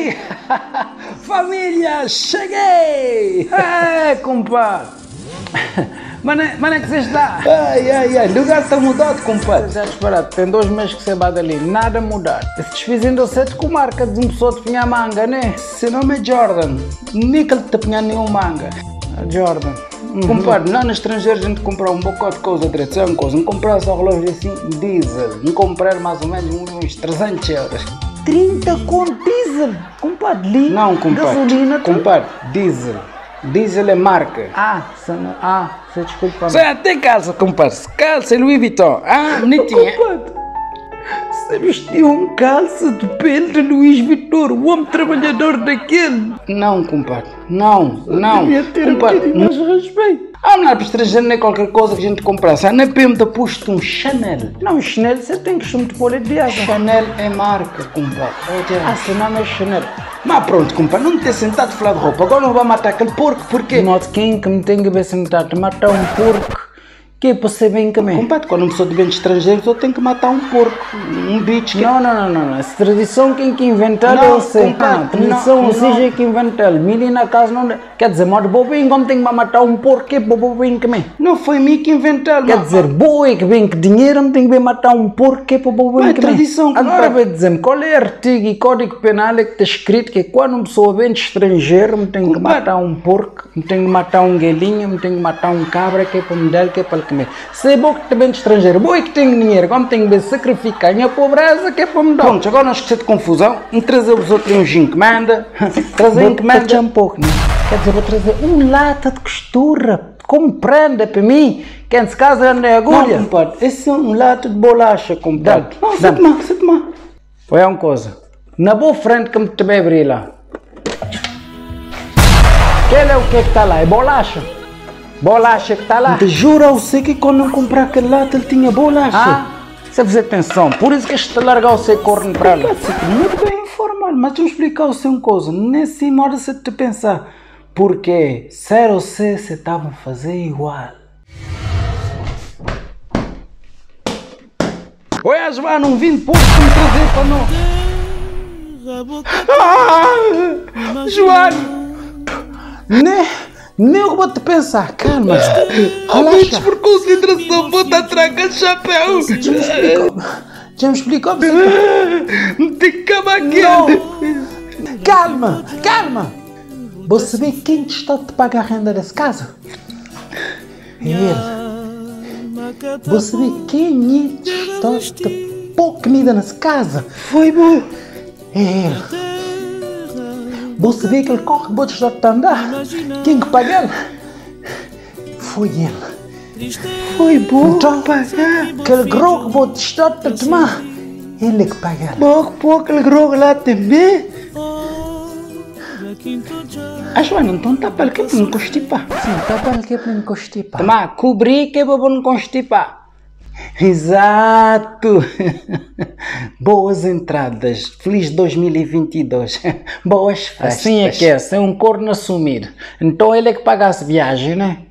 Cheguei! Família, cheguei! É, compadre! Mano, é que você está? Ai, o lugar está mudado, compadre. Já espera, tem 2 meses que você bate ali, nada mudar. Esse desfizendo certo com marca de um pessoa de pinhar manga, né? Seu nome é Jordan, nunca te pinhar nenhum manga. Jordan. Compadre, lá no estrangeiro a gente compra um bocado de coisa, direção, coisa. Não comprar só relógio assim, diesel. Não comprar mais ou menos uns 300 euros. 30 com diesel? Compadre, ali? Não, compadre. Gasolina? Compadre, diesel. Diesel é marca. Você desculpa. Você até calça, compadre. Calça Louis Vuitton. Bonitinha. Compadre, você vestiu um calça de pele de Luís Vitor, o homem trabalhador daquele. Não, compadre. Não. Devia ter compadre, mais respeito. Não é para estrangeiro nem qualquer coisa que a gente comprasse. Na PM te posto um Chanel. Não, Chanel você tem costume de pôr de asa. Chanel é marca, compadre. Seu nome é Chanel. Mas pronto, compadre, não me ter sentado a falar de roupa. Agora não vai matar aquele porco, porquê? De modo quem que me tem que ver sentado a matar um porco? Que é para ser bem comer? Compadre, quando uma pessoa de bem estrangeiro, só tem que matar um porco, um bicho. Não. Essa tradição quem que inventou, eu sei. Tradição ou seja que inventou. Mili na casa não... Quer dizer, mas bobinho, como tem que matar um porco, que é para bobinho comer? Não foi mim que inventou. Quer dizer, boi que vem com dinheiro, não tem que matar um porco, que é para bobinho comer? Tradição, agora vai dizer-me, qual é o artigo e código penal é que está escrito que quando uma pessoa vem de estrangeiro, me tem que matar um porco, me tem que matar um galinha, me tem que matar um cabra, que é para me dar, que é para comer. Se é bom que também de estrangeiro, boi que tem dinheiro, como tem que sacrificar a pobreza, que é para me dar. Pronto, agora não esquecer de confusão, e trazer os outros um gin que manda, trazer um que manda um pouco, né? Quer dizer, vou trazer lata de costura, como prenda para mim, que antes casa anda em agulha. Não, compadre, esse é um lata de bolacha, compadre. Não, você toma. Foi uma coisa, na boa frente que me também abrir lá. Aquele é o que está lá, é bolacha. Bolacha que está lá. Te juro, eu sei que quando eu comprar aquele lata ele tinha bolacha. Você fazer atenção, por isso que este largar o seu corno para lá. Muito bem informado, mas deixa eu explicar o seu uma coisa. Nesse modo você te pensar, porque sério você estava a fazer igual. Oi, João, não vim pouco para me trazer para não. João! Nem eu vou te pensar, calma. Relaxa. Por consideração, bota a traga de chapéu. Já me explicou. Não tem que acabar aqui. Calma. Vou saber quem te está a te pagar a renda dessa casa. É ele. Vou saber quem te está a te pôr comida nessa casa. Foi bom. É ele. Vou saber que ele corre, vou te andar. Quem que paga ele? Foi ele. Foi bom. Então, aquele grog que vou te estar a tomar, ele é que paga ele. Pô, aquele grog lá também. Joana, então tá para que para não constipar. Sim, tá para que para não constipar. Toma, cobrir que é para não constipar. Exato! Boas entradas, feliz 2022, boas festas. Assim é que é um corno assumir. Então ele é que paga as viagens, né?